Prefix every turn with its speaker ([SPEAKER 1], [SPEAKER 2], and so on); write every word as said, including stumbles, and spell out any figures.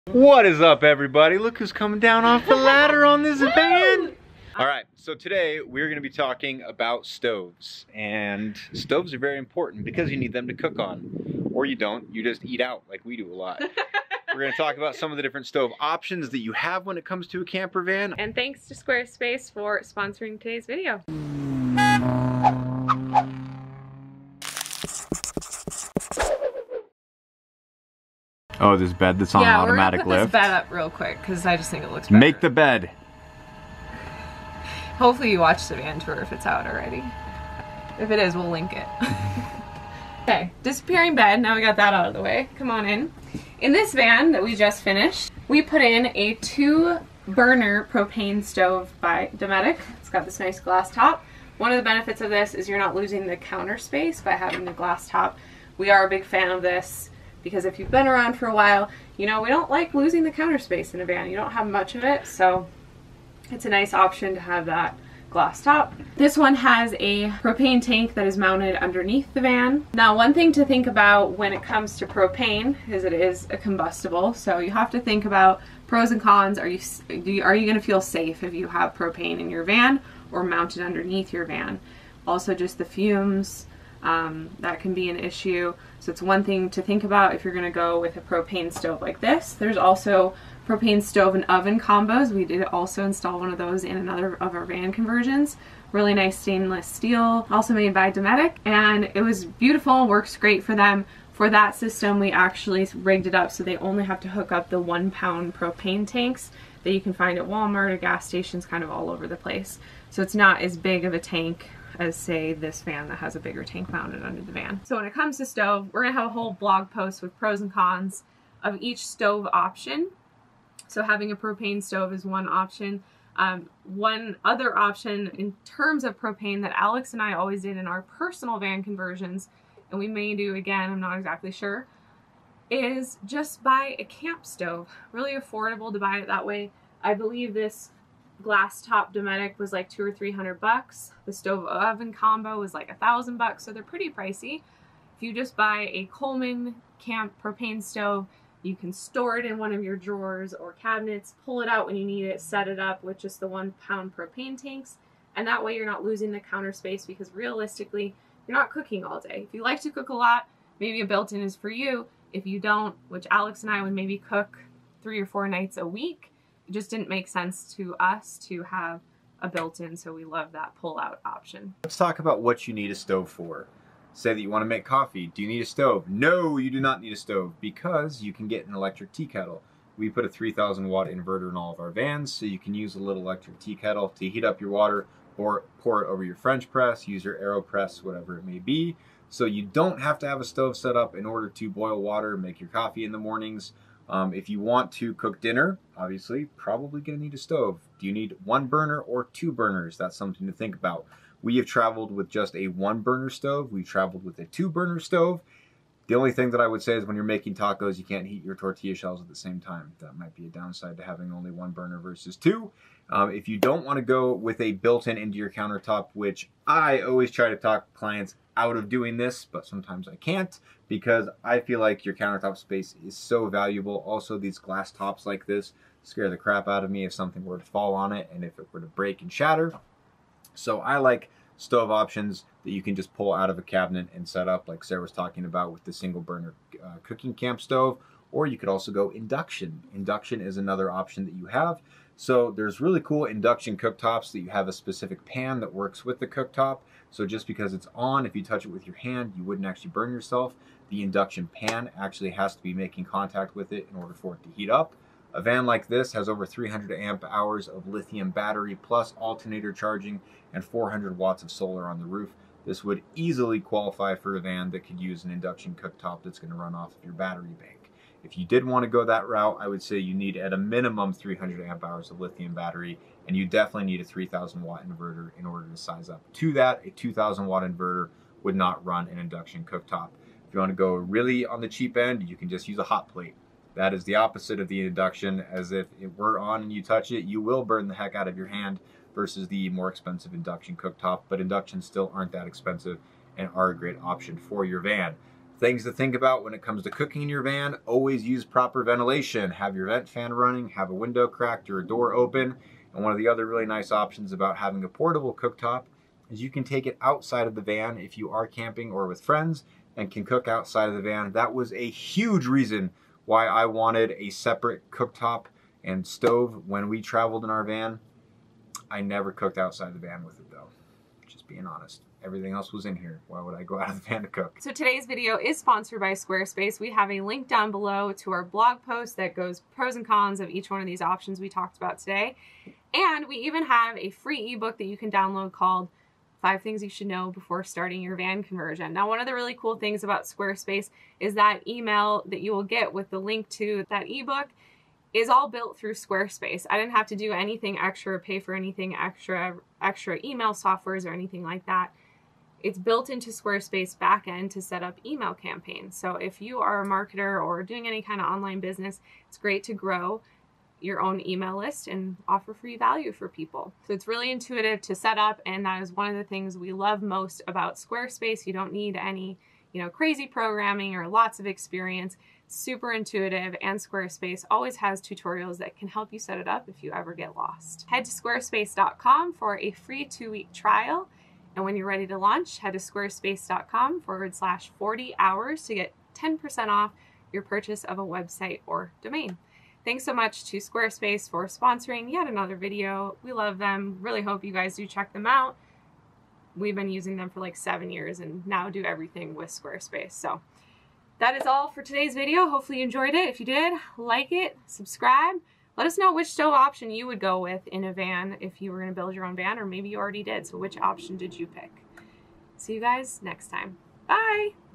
[SPEAKER 1] What is up, everybody? Look who's coming down off the ladder on this van. All right, so today we're going to be talking about stoves, and stoves are very important because you need them to cook on, or you don't, you just eat out like we do a lot. We're going to talk about some of the different stove options that you have when it comes to a camper van.
[SPEAKER 2] And thanks to Squarespace for sponsoring today's video.
[SPEAKER 1] Oh, this bed that's on
[SPEAKER 2] yeah,
[SPEAKER 1] automatic
[SPEAKER 2] we're gonna put
[SPEAKER 1] lift.
[SPEAKER 2] this bed up real quick because I just think it looks better.
[SPEAKER 1] Make the bed.
[SPEAKER 2] Hopefully you watched the van tour if it's out already. If it is, we'll link it. Okay, disappearing bed. Now we got that out of the way. Come on in. In this van that we just finished, we put in a two burner propane stove by Dometic. It's got this nice glass top. One of the benefits of this is you're not losing the counter space by having the glass top. We are a big fan of this because if you've been around for a while, you know we don't like losing the counter space in a van. You don't have much of it, so it's a nice option to have that glass top. This one has a propane tank that is mounted underneath the van. Now, one thing to think about when it comes to propane is it is a combustible, so you have to think about pros and cons. Are you, do you are you going to feel safe if you have propane in your van or mounted underneath your van? Also, just the fumes, um, that can be an issue. So it's one thing to think about if you're going to go with a propane stove like this. There's also propane stove and oven combos. We did also install one of those in another of our van conversions. Really nice stainless steel, also made by Dometic, and it was beautiful, works great for them. For that system, we actually rigged it up so they only have to hook up the one pound propane tanks that you can find at Walmart or gas stations kind of all over the place. So it's not as big of a tank as, say, this van that has a bigger tank mounted under the van. So when it comes to stove, we're gonna have a whole blog post with pros and cons of each stove option. So having a propane stove is one option. Um, one other option in terms of propane that Alex and I always did in our personal van conversions, and we may do again, I'm not exactly sure, is just buy a camp stove. Really affordable to buy it that way. I believe this glass top Dometic was like two or three hundred bucks. The stove oven combo was like a thousand bucks, so they're pretty pricey. If you just buy a Coleman camp propane stove, you can store it in one of your drawers or cabinets, pull it out when you need it, set it up with just the one pound propane tanks, and that way you're not losing the counter space because realistically, you're not cooking all day. If you like to cook a lot, maybe a built-in is for you. If you don't, which Alex and I would maybe cook three or four nights a week, it just didn't make sense to us to have a built-in, so we love that pull-out option.
[SPEAKER 1] Let's talk about what you need a stove for. Say that you want to make coffee. Do you need a stove? No, you do not need a stove because you can get an electric tea kettle. We put a three thousand watt inverter in all of our vans, so you can use a little electric tea kettle to heat up your water or pour it over your French press, use your AeroPress, whatever it may be. So you don't have to have a stove set up in order to boil water, make your coffee in the mornings. Um, if you want to cook dinner, obviously, probably going to need a stove. Do you need one burner or two burners? That's something to think about. We have traveled with just a one burner stove. We've traveled with a two burner stove. The only thing that I would say is when you're making tacos, you can't heat your tortilla shells at the same time. That might be a downside to having only one burner versus two. Um, if you don't want to go with a built-in into your countertop, which I always try to talk clients out of doing this, but sometimes I can't because I feel like your countertop space is so valuable. Also, these glass tops like this scare the crap out of me if something were to fall on it and if it were to break and shatter. So I like stove options that you can just pull out of a cabinet and set up like Sarah was talking about with the single burner uh, cooking camp stove, or you could also go induction. Induction is another option that you have. So there's really cool induction cooktops that you have a specific pan that works with the cooktop. So just because it's on, if you touch it with your hand, you wouldn't actually burn yourself. The induction pan actually has to be making contact with it in order for it to heat up. A van like this has over three hundred amp hours of lithium battery plus alternator charging and four hundred watts of solar on the roof. This would easily qualify for a van that could use an induction cooktop that's going to run off of your battery bank. If you did want to go that route, I would say you need at a minimum three hundred amp hours of lithium battery, and you definitely need a three thousand watt inverter in order to size up to that. A two thousand watt inverter would not run an induction cooktop. If you want to go really on the cheap end, you can just use a hot plate. That is the opposite of the induction, as if it were on and you touch it, you will burn the heck out of your hand versus the more expensive induction cooktop, but inductions still aren't that expensive and are a great option for your van. Things to think about when it comes to cooking in your van: always use proper ventilation. Have your vent fan running, have a window cracked or a door open. And one of the other really nice options about having a portable cooktop is you can take it outside of the van if you are camping or with friends and can cook outside of the van. That was a huge reason why I wanted a separate cooktop and stove when we traveled in our van. I never cooked outside the van with it though, just being honest. Everything else was in here. Why would I go out of the van to cook?
[SPEAKER 2] So today's video is sponsored by Squarespace. We have a link down below to our blog post that goes pros and cons of each one of these options we talked about today. And we even have a free ebook that you can download called Five Things You Should Know Before Starting Your Van Conversion. Now, one of the really cool things about Squarespace is that email that you will get with the link to that ebook is all built through Squarespace. I didn't have to do anything extra, pay for anything extra, extra email softwares or anything like that. It's built into Squarespace backend to set up email campaigns. So if you are a marketer or doing any kind of online business, it's great to grow your own email list and offer free value for people. So it's really intuitive to set up, and that is one of the things we love most about Squarespace. You don't need any, you know, crazy programming or lots of experience. It's super intuitive, and Squarespace always has tutorials that can help you set it up if you ever get lost. Head to squarespace dot com for a free two-week trial. And when you're ready to launch, head to squarespace dot com forward slash 40 hours to get ten percent off your purchase of a website or domain. Thanks so much to Squarespace for sponsoring yet another video. We love them. Really hope you guys do check them out. We've been using them for like seven years and now do everything with Squarespace. So that is all for today's video. Hopefully you enjoyed it. If you did, like it, subscribe. Let us know which stove option you would go with in a van if you were going to build your own van, or maybe you already did. So which option did you pick? See you guys next time. Bye!